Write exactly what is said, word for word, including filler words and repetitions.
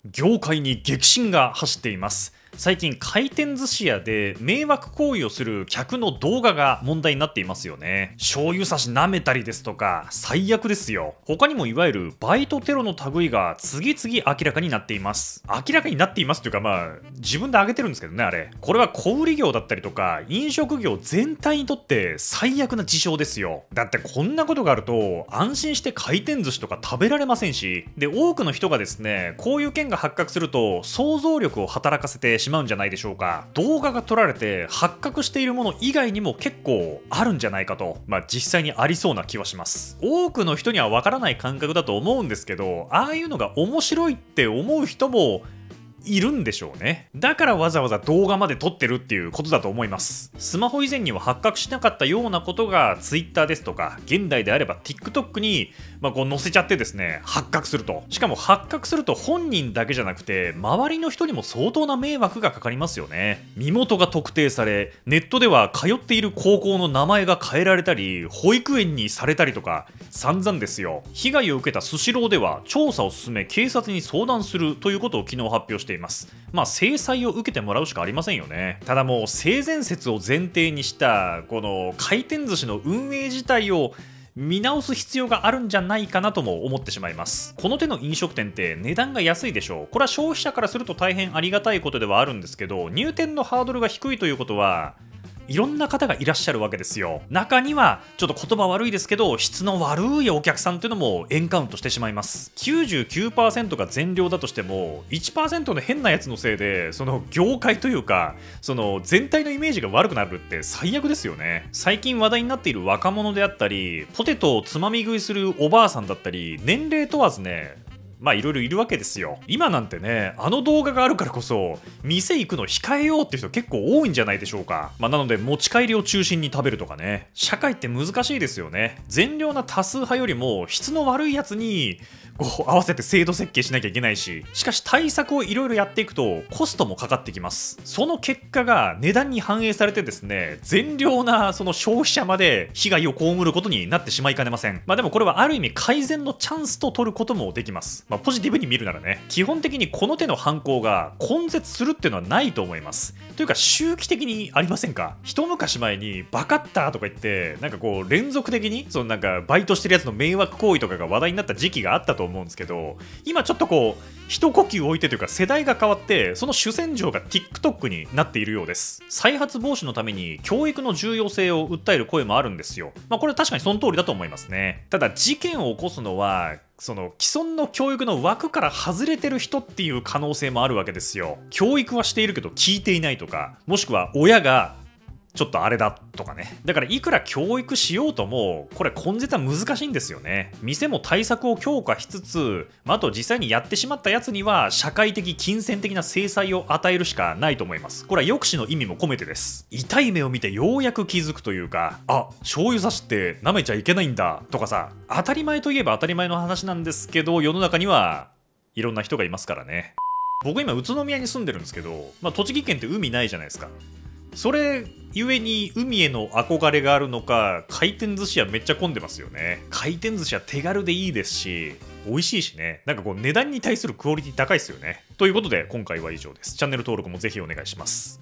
業界に激震が走っています。最近回転寿司屋で迷惑行為をする客の動画が問題になっていますよね。醤油差し舐めたりですとか最悪ですよ。他にもいわゆるバイトテロの類が次々明らかになっています。明らかになっていますというか、まあ自分で挙げてるんですけどね。あれこれは小売業だったりとか飲食業全体にとって最悪な事象ですよ。だってこんなことがあると安心して回転寿司とか食べられませんし、で多くの人がですね、こういう件が発覚すると想像力を働かせてしまうんじゃないでしょうか。動画が撮られて発覚しているもの以外にも結構あるんじゃないかと、まあ実際にありそうな気はします。多くの人にはわからない感覚だと思うんですけど、ああいうのが面白いって思う人もいるんでしょうね。だからわざわざ動画まで撮ってるっていうことだと思います。スマホ以前には発覚しなかったようなことが Twitter ですとか現代であれば TikTok に、まあ、こう載せちゃってですね、発覚すると。しかも発覚すると本人だけじゃなくて周りの人にも相当な迷惑がかかりますよね。身元が特定され、ネットでは通っている高校の名前が変えられたり保育園にされたりとか散々ですよ。被害を受けたスシローでは調査を進め警察に相談するということを昨日発表しています。まあ制裁を受けてもらうしかありませんよね。ただもう性善説を前提にしたこの回転寿司の運営自体を見直す必要があるんじゃないかなとも思ってしまいます。この手の飲食店って値段が安いでしょう。これは消費者からすると大変ありがたいことではあるんですけど、入店のハードルが低いということはいろんな方がいらっしゃるわけですよ。中にはちょっと言葉悪いですけど質の悪いお客さんっていうのもエンカウントしてしまいます。 きゅうじゅうきゅうパーセント が善良だとしても いちパーセント の変なやつのせいでその業界というかその全体のイメージが悪くなるって最悪ですよね。最近話題になっている若者であったりポテトをつまみ食いするおばあさんだったり年齢問わずね、まあいろいろいるわけですよ。今なんてね、あの動画があるからこそ店行くの控えようっていう人結構多いんじゃないでしょうか。まあなので持ち帰りを中心に食べるとかね。社会って難しいですよね。善良な多数派よりも質の悪いやつにこう合わせて制度設計しなきゃいけないし、しかし対策をいろいろやっていくとコストもかかってきます。その結果が値段に反映されてですね、善良なその消費者まで被害を被ることになってしまいかねません。まあでもこれはある意味改善のチャンスと取ることもできます。まあ、ポジティブに見るならね。基本的にこの手の犯行が根絶するっていうのはないと思います。というか周期的にありませんか。一昔前にバカッターとか言ってなんかこう連続的にそのなんかバイトしてるやつの迷惑行為とかが話題になった時期があったと思うんですけど、今ちょっとこう一呼吸置いてというか世代が変わってその主戦場が TikTok になっているようです。再発防止のために教育の重要性を訴える声もあるんですよ。まあこれは確かにその通りだと思いますね。ただ事件を起こすのはその既存の教育の枠から外れてる人っていう可能性もあるわけですよ。教育はしているけど聞いていないとか、もしくは親がちょっとあれだとかね。だからいくら教育しようともこれ根絶は難しいんですよね。店も対策を強化しつつ、あと実際にやってしまったやつには社会的金銭的な制裁を与えるしかないと思います。これは抑止の意味も込めてです。痛い目を見てようやく気づくというか、あ、醤油差しって舐めちゃいけないんだとかさ、当たり前といえば当たり前の話なんですけど、世の中にはいろんな人がいますからね。僕今宇都宮に住んでるんですけど、まあ、栃木県って海ないじゃないですか。それゆえに海への憧れがあるのか回転寿司屋めっちゃ混んでますよね。回転寿司は手軽でいいですし美味しいしね、なんかこう値段に対するクオリティ高いですよね。ということで今回は以上です。チャンネル登録もぜひお願いします。